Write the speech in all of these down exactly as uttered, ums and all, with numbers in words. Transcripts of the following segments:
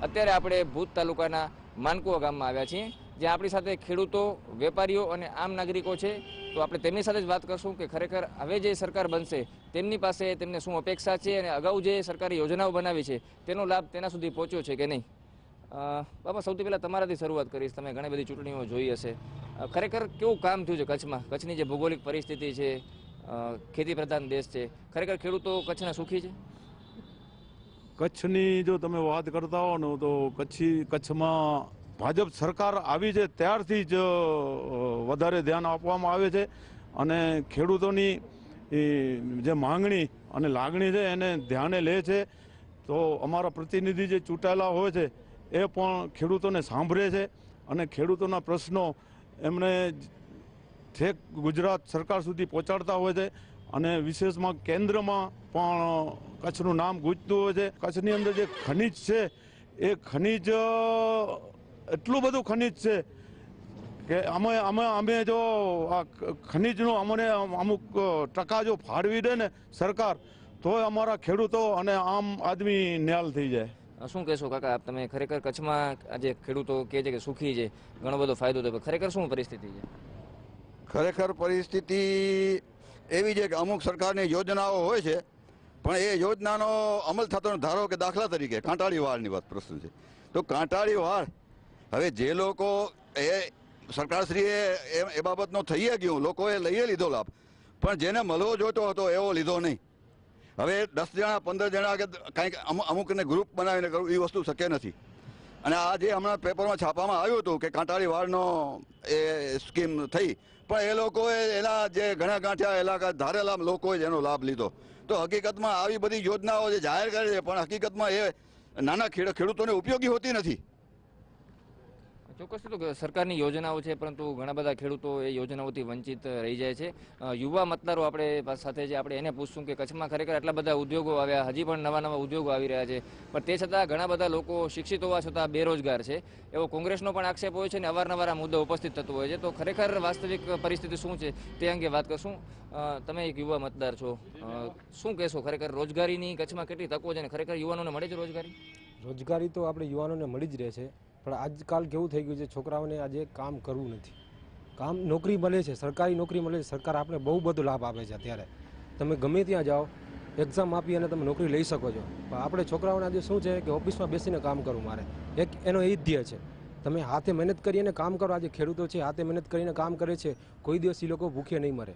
અત્યારે આપણે ભૂત તાલુકાના માનકુવા ગામમાં આવ્યા છીએ, જ્યાં આપણી સાથે ખેડૂતો, વેપારીઓ અને આમ નાગરિકો છે. તો આપણે તેમની સાથે જ વાત કરશું કે ખરેખર હવે જે સરકાર બનશે તેમની પાસે તેમને શું અપેક્ષા છે અને અગાઉ જે સરકારી યોજનાઓ બનાવી છે તેનો લાભ તેના સુધી પહોંચ્યો છે કે નહીં. બાપા, સૌથી પહેલાં તમારાથી શરૂઆત કરીશ. તમે ઘણી બધી ચૂંટણીઓ જોઈ હશે. ખરેખર કેવું કામ થયું છે કચ્છમાં? કચ્છની જે ભૌગોલિક પરિસ્થિતિ છે, ખેતી પ્રધાન દેશ છે, ખરેખર ખેડૂતો કચ્છના સુખી છે? કચ્છની જો તમે વાત કરતા હો ને તો કચ્છી કચ્છમાં ભાજપ સરકાર આવી છે ત્યારથી જ વધારે ધ્યાન આપવામાં આવે છે અને ખેડૂતોની જે માંગણી અને લાગણી છે એને ધ્યાને લે છે. તો અમારા પ્રતિનિધિ જે ચૂંટાયેલા હોય છે એ પણ ખેડૂતોને સાંભળે છે અને ખેડૂતોના પ્રશ્નો એમણે ઠેક ગુજરાત સરકાર સુધી પહોંચાડતા હોય છે. અને વિશેષમાં કેન્દ્રમાં પણ કચ્છનું નામ ગૂંજતું હોય છે. કચ્છની અંદર જે ખનિજ છે એ ખનિજ એટલું બધું ખનિજ છે કે અમે અમે અમે જો આ ખનિજનું અમને અમુક ટકા જો ફાળવી દે ને સરકાર, તો અમારા ખેડૂતો અને આમ આદમી ન્યાલ થઈ જાય. શું કહેશો કાકા આપ? તમે ખરેખર કચ્છમાં આજે ખેડૂતો કહે છે કે સુખી છે, ઘણો બધો ફાયદો થયો, ખરેખર શું પરિસ્થિતિ છે? ખરેખર પરિસ્થિતિ એવી છે કે અમુક સરકારની યોજનાઓ હોય છે પણ એ યોજનાનો અમલ થતો ધારો કે દાખલા તરીકે કાંટાળી વાળની વાત પ્રશ્ન છે. તો કાંટાળી વાળ હવે જે લોકો એ સરકારશ્રીએ એ બાબતનો થઈ ગયું, લોકોએ લઈએ લીધો લાભ, પણ જેને મળવો જોઈતો હતો એવો લીધો નહીં. હવે દસ જણા પંદર જણા કે કાંઈક અમુકને ગ્રુપ બનાવીને કરવું એ વસ્તુ શક્ય નથી. અને આ જે હમણાં પેપરમાં છાપવામાં આવ્યું હતું કે કાંટાળી વાળનો એ સ્કીમ થઈ, પણ એ લોકોએ એના જે ઘણા ગાંઠિયા એલાકા ધારેલા લોકોએ જ એનો લાભ લીધો. તો હકીકતમાં આવી બધી યોજનાઓ જે જાહેર કરે છે પણ હકીકતમાં એ નાના ખેડૂતોને ઉપયોગી હોતી નથી. ચોક્કસ તો સરકારની યોજનાઓ છે પરંતુ ઘણા બધા ખેડૂતો એ યોજનાઓથી વંચિત રહી જાય છે. યુવા મતદારો આપણે સાથે છે, આપણે એને પૂછશું કે કચ્છમાં ખરેખર આટલા બધા ઉદ્યોગો આવ્યા, હજી પણ નવા નવા ઉદ્યોગો આવી રહ્યા છે, પણ તે છતાં ઘણા બધા લોકો શિક્ષિત હોવા છતાં બેરોજગાર છે, એવો કોંગ્રેસનો પણ આક્ષેપ હોય છે અને અવારનવાર આ મુદ્દો ઉપસ્થિત થતો હોય છે. તો ખરેખર વાસ્તવિક પરિસ્થિતિ શું છે તે અંગે વાત કરશું. તમે એક યુવા મતદાર છો, શું કહેશો ખરેખર રોજગારીની કચ્છમાં કેટલી તકો છે અને ખરેખર યુવાનોને મળે છે રોજગારી? રોજગારી તો આપણે યુવાનોને મળી જ રહે છે, પણ આજકાલ કેવું થઈ ગયું છે, છોકરાઓને આજે કામ કરવું નથી. કામ નોકરી મળે છે, સરકારી નોકરી મળે છે, સરકાર આપણે બહુ બધો લાભ આપે છે. અત્યારે તમે ગમે ત્યાં જાઓ, એક્ઝામ આપી અને તમે નોકરી લઈ શકો છો, પણ આપણે છોકરાઓને આજે શું છે કે ઓફિસમાં બેસીને કામ કરવું મારે, એક એનો એ ધ્યેય છે. તમે હાથે મહેનત કરીને કામ કરો. આજે ખેડૂતો છે હાથે મહેનત કરીને કામ કરે છે, કોઈ દિવસ એ લોકો ભૂખે નહીં મરે.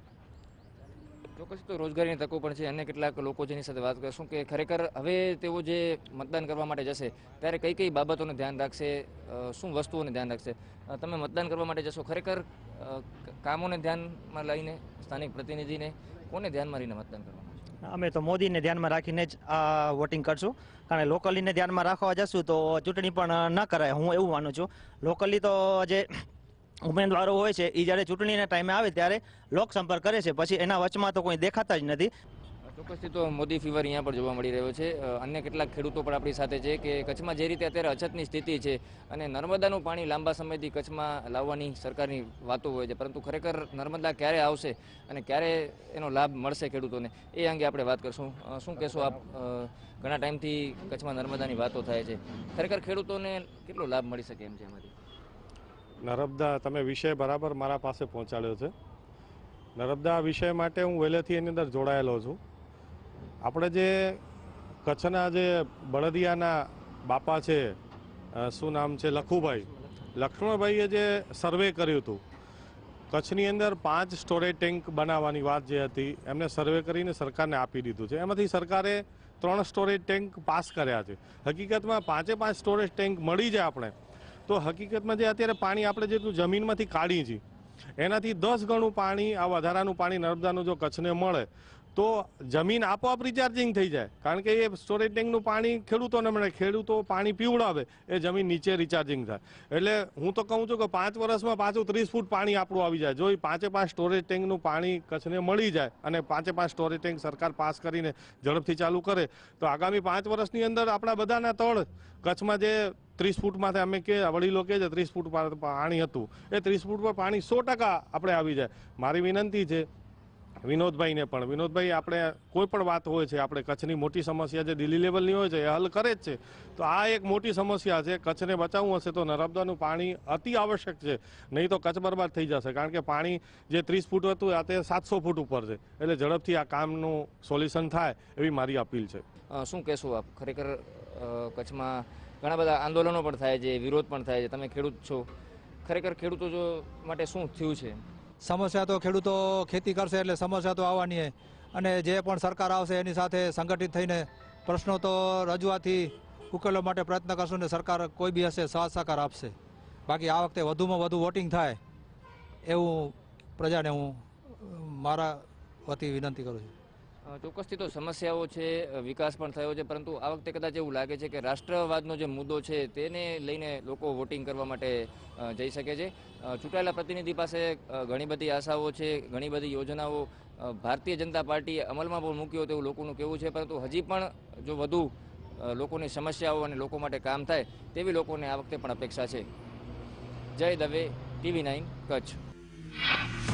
ચોક્કસ તો રોજગારીની તકો પણ છે. અન્ય કેટલાક લોકો જેની સાથે વાત કરશું કે ખરેખર હવે તેઓ જે મતદાન કરવા માટે જશે ત્યારે કઈ કઈ બાબતોને ધ્યાન રાખશે, શું વસ્તુઓને ધ્યાન રાખશે? તમે મતદાન કરવા માટે જશો, ખરેખર કામોને ધ્યાનમાં લઈને, સ્થાનિક પ્રતિનિધિને કોને ધ્યાનમાં લઈને મતદાન કરવાનું છે? અમે તો મોદીને ધ્યાનમાં રાખીને જ આ વોટિંગ કરશું, કારણ લોકલીને ધ્યાનમાં રાખવા જશું તો ચૂંટણી પણ ન કરાય. હું એવું માનું છું. લોકલી તો જે ઉમેદવારો હોય છે એ જ્યારે ચૂંટણીના ટાઈમે આવે ત્યારે લોકસંપર્ક કરે છે, પછી એના વચમાં તો કોઈ દેખાતા જ નથી. ચોક્કસથી તો મોદી ફીવર અહીંયા પણ જોવા મળી રહ્યો છે. અન્ય કેટલાક ખેડૂતો પણ આપણી સાથે છે કે કચ્છમાં જે રીતે અત્યારે અછતની સ્થિતિ છે અને નર્મદાનું પાણી લાંબા સમયથી કચ્છમાં લાવવાની સરકારની વાતો હોય છે, પરંતુ ખરેખર નર્મદા ક્યારે આવશે અને ક્યારે એનો લાભ મળશે ખેડૂતોને એ અંગે આપણે વાત કરશું. શું કહેશો આપ? ઘણા ટાઈમથી કચ્છમાં નર્મદાની વાતો થાય છે, ખરેખર ખેડૂતોને કેટલો લાભ મળી શકે એમ છે એમાંથી? નર્મદા તમે વિષય બરાબર મારા પાસે પહોંચાડ્યો છે. નર્મદા વિષય માટે હું વહેલેથી એની અંદર જોડાયેલો છું. આપણે જે કચ્છના જે બળદિયાના બાપા છે, શું નામ છે, લખુભાઈ લક્ષ્મણભાઈએ જે સર્વે કર્યું હતું, કચ્છની અંદર પાંચ સ્ટોરેજ ટેન્ક બનાવવાની વાત જે હતી એમને સર્વે કરીને સરકારને આપી દીધું છે. એમાંથી સરકારે ત્રણ સ્ટોરેજ ટેન્ક પાસ કર્યા છે. હકીકતમાં પાંચે પાંચ સ્ટોરેજ ટેન્ક મળી જાય આપણે તો હકીકતમાં જે અત્યારે પાણી આપણે જેટલું જમીનમાંથી કાઢીએ છીએ એનાથી દસ ગણું પાણી, આ વધારાનું પાણી નર્મદાનું જો કચ્છને મળે તો જમીન આપોઆપ રિચાર્જિંગ થઈ જાય, કારણ કે એ સ્ટોરેજ ટેન્કનું પાણી ખેડૂતોને મળે, ખેડૂતો પાણી પીવડાવે, એ જમીન નીચે રિચાર્જિંગ થાય. એટલે હું તો કહું છું કે પાંચ વર્ષમાં પાછું ત્રીસ ફૂટ પાણી આપણું આવી જાય. જો એ પાંચે પાંચ સ્ટોરેજ ટેન્કનું પાણી કચ્છને મળી જાય અને પાંચે પાંચ સ્ટોરેજ ટેન્ક સરકાર પાસ કરીને ઝડપથી ચાલુ કરે તો આગામી પાંચ વર્ષની અંદર આપણા બધાના તળ કચ્છમાં જે ત્રીસ ફૂટમાંથી અમે કે વડીલો કહે છે ત્રીસ ફૂટ પાણી હતું, એ ત્રીસ ફૂટ પર પાણી સો ટકા આપણે આવી જાય. મારી વિનંતી છે વિનોદભાઈને પણ. વિનોદભાઈ આપણે કોઈ પણ વાત હોય છે, આપણે કચ્છની મોટી સમસ્યા જે દિલ્હી લેવલની હોય છે એ હલ કરે જ છે. તો આ એક મોટી સમસ્યા છે. કચ્છને બચાવવું હશે તો નર્મદાનું પાણી અતિ આવશ્યક છે, નહીં તો કચ્છ બરબાદ થઈ જશે. કારણ કે પાણી જે ત્રીસ ફૂટ હતું આ તે સાતસો ફૂટ ઉપર છે. એટલે ઝડપથી આ કામનું સોલ્યુશન થાય એવી મારી અપીલ છે. અ, શું કહેશો આપ? ખરેખર અ, કચ્છમાં ઘણા બધા આંદોલનો પણ થાય છે, વિરોધ પણ થાય છે. તમે ખેડૂત છો, ખરેખર ખેડૂતો જો માટે શું થયું છે? સમસ્યા તો ખેડૂતો ખેતી કરશે એટલે સમસ્યા તો આવવાની, અને જે પણ સરકાર આવશે એની સાથે સંગઠિત થઈને પ્રશ્નો તો રજૂઆતથી ઉકેલવા માટે પ્રયત્ન કરશું ને સરકાર કોઈ બી હશે સાથ સહકાર આપશે. બાકી આ વખતે વધુમાં વધુ વોટિંગ થાય એવું પ્રજાને હું મારા વતી વિનંતી કરું છું. અ, ચોક્કસથી તો સમસ્યાઓ છે, વિકાસ પણ થયો છે, પરંતુ આ વખતે કદાચ એવું લાગે છે કે રાષ્ટ્રવાદનો જે મુદ્દો છે તેને લઈને લોકો વોટિંગ કરવા માટે અ, જઈ શકે છે. અ, ચૂંટાયેલા પ્રતિનિધિ પાસે અ, ઘણી બધી આશાઓ છે, ઘણી બધી યોજનાઓ અ, ભારતીય જનતા પાર્ટીએ અમલમાં પણ મૂક્યો તેવું લોકોનું કહેવું છે, પરંતુ હજી પણ જો વધુ અ, લોકોની સમસ્યાઓ અને લોકો માટે કામ થાય તેવી લોકોને આ વખતે પણ અપેક્ષા છે. જય દવે, ટીવી નાઇન, કચ્છ.